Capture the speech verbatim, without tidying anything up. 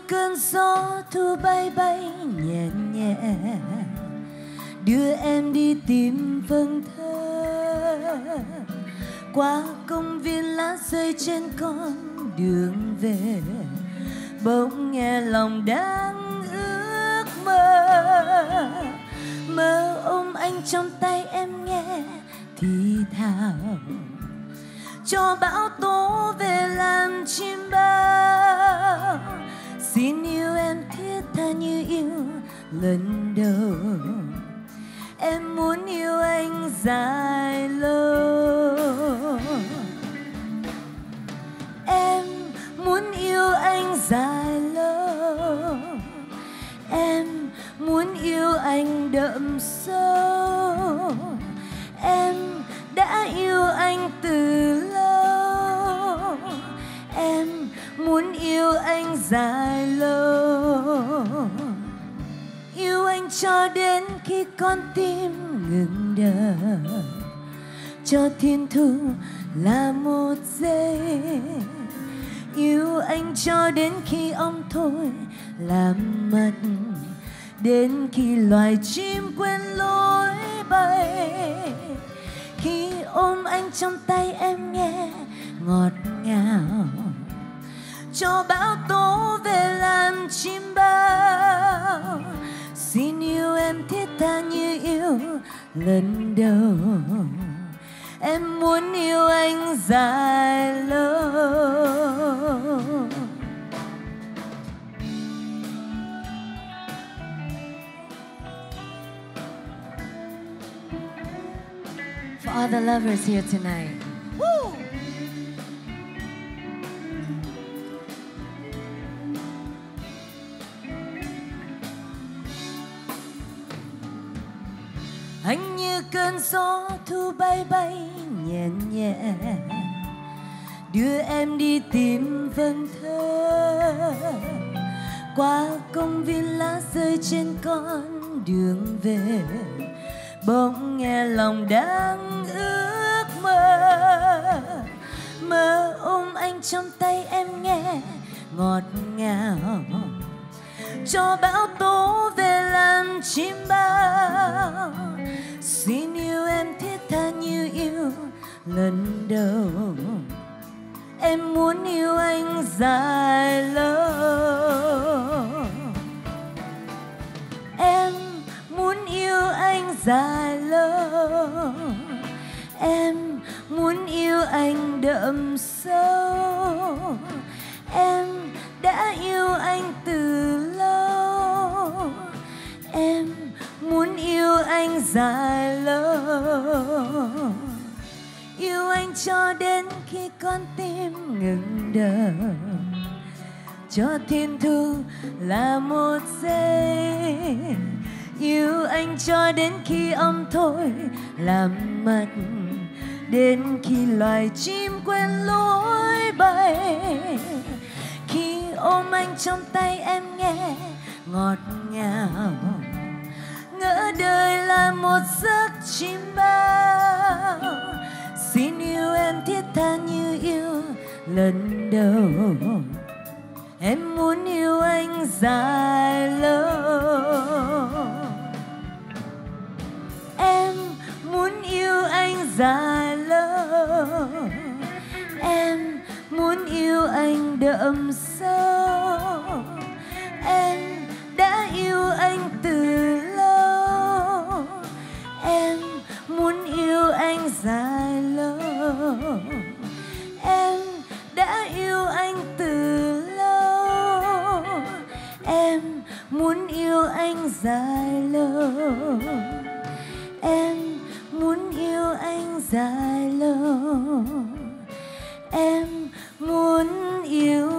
cơn gió thu bay bay nhẹ nhẹ, đưa em đi tìm vầng thơ. Qua công viên lá rơi trên con đường về, bỗng nghe lòng đang ước mơ. Mơ ôm anh trong tay em nghe thì thào, cho bão tố về làm chim bao. Xin yêu em thiết tha như yêu lần đầu, em muốn yêu anh dài lâu. Em muốn yêu anh dài lâu, em muốn yêu anh đậm sâu. Em đã yêu anh từ lâu, em muốn yêu anh dài lâu. Yêu anh cho đến khi con tim ngừng đập, cho thiên thu là một giây. Yêu anh cho đến khi ong thôi làm mất, đến khi loài chim quên lối bay. Khi ôm anh trong tay em nghe ngọt ngào, cho bão tố về làm chim bao. Xin yêu em thiết tha như yêu lần đầu, em muốn yêu anh dài lâu. For all the lovers here tonight. Woo! Anh như cơn gió thu bay bay nhẹ nhẹ, đưa em đi tìm vầng thơ. Qua công viên lá rơi trên con đường về, bỗng nghe lòng đang ước mơ. Mơ ôm anh trong tay em nghe ngọt ngào, cho bão tố về làm chim bao. Xin yêu em thiết tha như yêu lần đầu, em muốn yêu anh dài lâu. Em muốn yêu anh dài lâu, em muốn yêu anh đậm sâu. Em đã yêu anh từ lâu, em muốn yêu anh dài lâu. Yêu anh cho đến khi con tim ngừng đập, cho thiên thu là một giây. Yêu anh cho đến khi ong thôi làm mất, đến khi loài chim quên lối bay. Khi ôm anh trong tay em nghe ngọt ngào, ngỡ đời là một giấc chim bao. Xin yêu em thiết tha như yêu lần đầu, em muốn yêu anh dài lâu. Em muốn yêu anh dài lâu, em muốn yêu anh đậm sâu. Em đã yêu anh từ lâu, em muốn yêu anh dài lâu. Em đã yêu anh từ lâu, em muốn yêu anh dài lâu. Em muốn yêu anh dài lâu, em muốn yêu